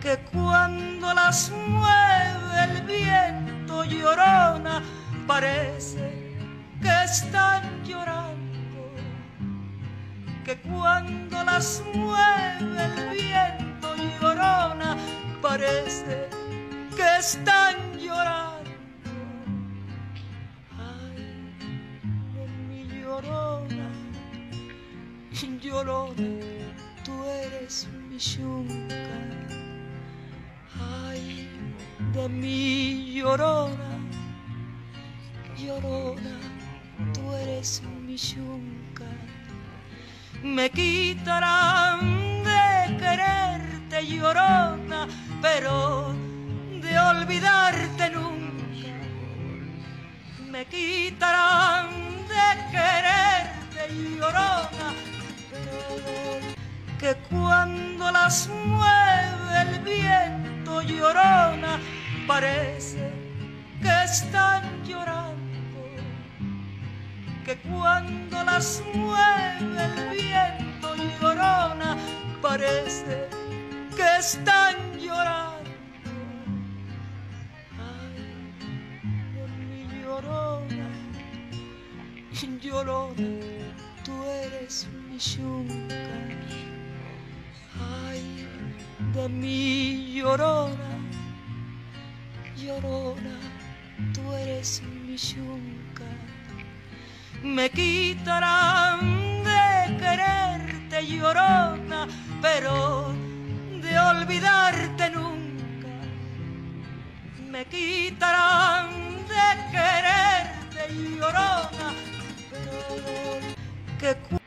que cuando las mueve el viento llorona, parece que están llorando, que cuando las mueve el viento llorona, parece que están llorando. Ay, de mi llorona, llorona, tú eres mi yunca. Ay, de mi llorona, llorona, tú eres mi yunca. Me quitarán de quererte, llorona, pero de olvidarte nunca. Me quitarán de quererte, llorona, pero que cuando las mueve el viento llorona, parece que están llorando, que cuando las mueve el viento llorona, parece que están llorando. Ay, de mi llorona, llorona, tú eres mi yunca. Ay, de mi llorona, llorona, tú eres mi yunca. Me quitarán de quererte, llorona, pero de olvidarte nunca. Me quitarán de quererte, llorona, pero que